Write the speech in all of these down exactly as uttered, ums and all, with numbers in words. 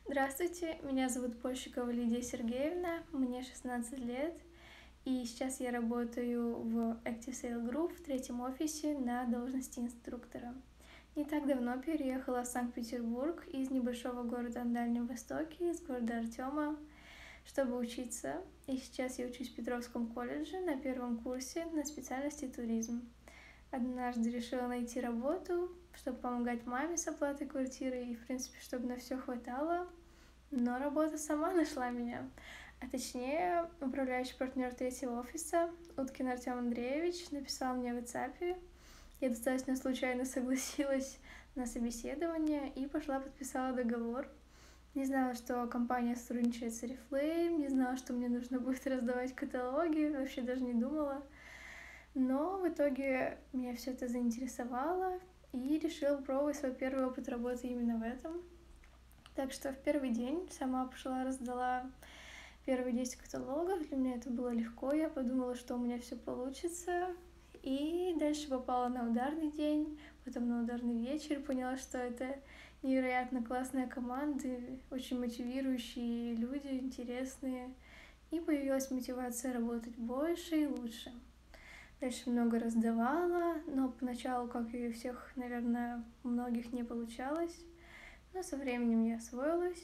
Здравствуйте, меня зовут Польщикова Лидия Сергеевна, мне шестнадцать лет, и сейчас я работаю в Active Sale Group в третьем офисе на должности инструктора. Не так давно переехала в Санкт-Петербург из небольшого города на Дальнем Востоке, из города Артема, чтобы учиться. И сейчас я учусь в Петровском колледже на первом курсе на специальности туризм. Однажды решила найти работу, чтобы помогать маме с оплатой квартиры и, в принципе, чтобы на все хватало. Но работа сама нашла меня. А точнее, управляющий партнер третьего офиса Уткин Артем Андреевич написал мне в WhatsApp. Я достаточно случайно согласилась на собеседование и пошла подписала договор. Не знала, что компания сотрудничает с Oriflame, не знала, что мне нужно будет раздавать каталоги, вообще даже не думала. Но в итоге меня все это заинтересовало, и решила попробовать свой первый опыт работы именно в этом. Так что в первый день сама пошла, раздала первые десять каталогов. Для меня это было легко, я подумала, что у меня все получится. И дальше попала на ударный день, потом на ударный вечер, поняла, что это невероятно классная команда, очень мотивирующие люди, интересные. И появилась мотивация работать больше и лучше. Дальше много раздавала, но поначалу, как и у всех, наверное, у многих не получалось. Но со временем я освоилась,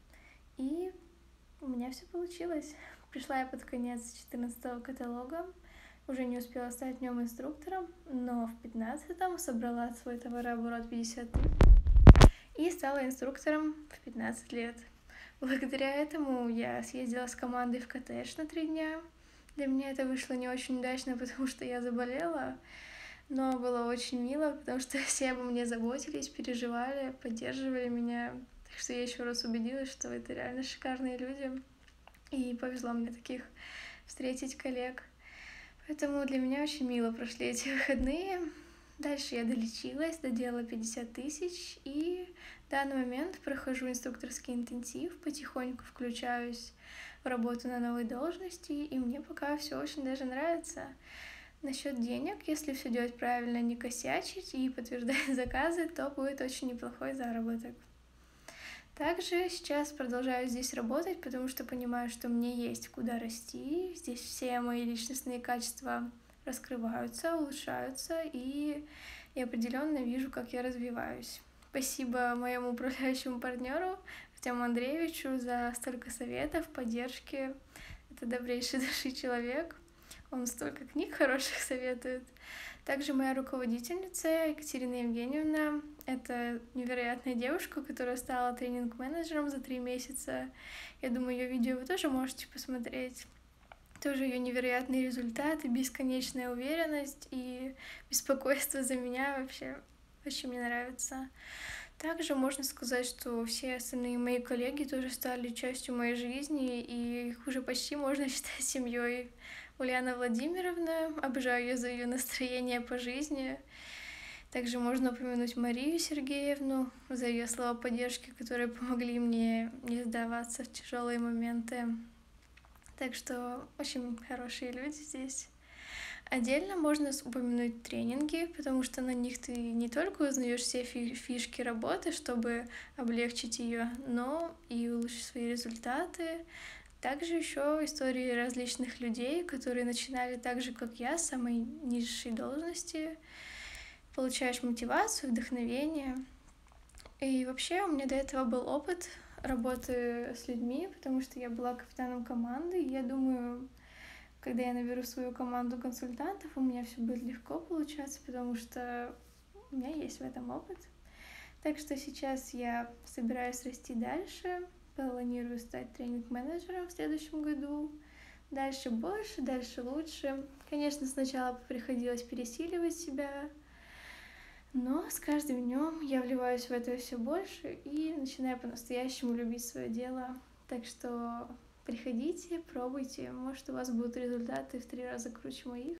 и у меня все получилось. Пришла я под конец четырнадцатого каталога, уже не успела стать в нем инструктором, но в пятнадцатом собрала свой товарооборот пятьдесят тысяч и стала инструктором в пятнадцать лет. Благодаря этому я съездила с командой в коттедж на три дня. Для меня это вышло не очень удачно, потому что я заболела, но было очень мило, потому что все обо мне заботились, переживали, поддерживали меня. Так что я еще раз убедилась, что это реально шикарные люди. И повезло мне таких встретить коллег. Поэтому для меня очень мило прошли эти выходные. Дальше я долечилась, доделала пятьдесят тысяч, и в данный момент прохожу инструкторский интенсив, потихоньку включаюсь в работу на новой должности, и мне пока все очень даже нравится. Насчет денег, если все делать правильно, не косячить и подтверждать заказы, то будет очень неплохой заработок. Также сейчас продолжаю здесь работать, потому что понимаю, что мне есть куда расти. Здесь все мои личностные качества раскрываются, улучшаются, и я определенно вижу, как я развиваюсь. Спасибо моему управляющему партнеру Артему Андреевичу за столько советов, поддержки. Это добрейший души человек. Он столько книг хороших советует. Также моя руководительница Екатерина Евгеньевна. Это невероятная девушка, которая стала тренинг-менеджером за три месяца. Я думаю, ее видео вы тоже можете посмотреть. Тоже ее невероятные результаты, бесконечная уверенность и беспокойство за меня вообще очень мне нравится. Также можно сказать, что все остальные мои коллеги тоже стали частью моей жизни, и их уже почти можно считать семьей. Ульяна Владимировна, обожаю ее за ее настроение по жизни. Также можно упомянуть Марию Сергеевну за ее слова поддержки, которые помогли мне не сдаваться в тяжелые моменты. Так что очень хорошие люди здесь. Отдельно можно упомянуть тренинги, потому что на них ты не только узнаешь все фишки работы, чтобы облегчить ее, но и улучшить свои результаты. Также еще истории различных людей, которые начинали так же, как я, с самой низшей должности. Получаешь мотивацию, вдохновение. И вообще у меня до этого был опыт работы с людьми, потому что я была капитаном команды, и я думаю, когда я наберу свою команду консультантов, у меня все будет легко получаться, потому что у меня есть в этом опыт. Так что сейчас я собираюсь расти дальше, планирую стать тренинг-менеджером в следующем году. Дальше больше, дальше лучше. Конечно, сначала приходилось пересиливать себя, но с каждым днем я вливаюсь в это все больше и начинаю по-настоящему любить свое дело. Так что приходите, пробуйте, может, у вас будут результаты в три раза круче моих.